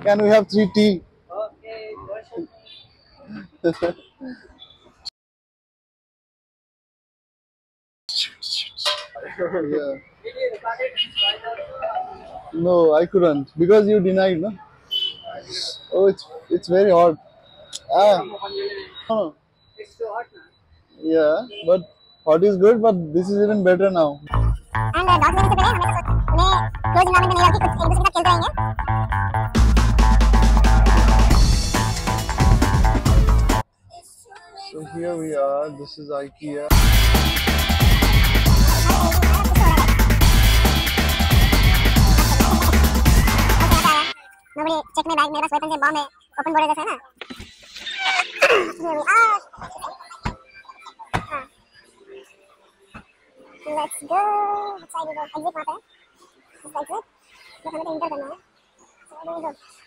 Can we have 3 tea? Yeah. No, I couldn't because you denied, no? Oh, it's very hot. No. Yeah, but hot is good, but this is even better now. So here we are. This is IKEA. Nobody check my bag. मेरे पास weapons है, bomb है, open border जैसा है ना. Here we are. Let's go. Which side we go? Exit वहाँ पे. Just exit. बस हमें तो enter करना है. So where do we go?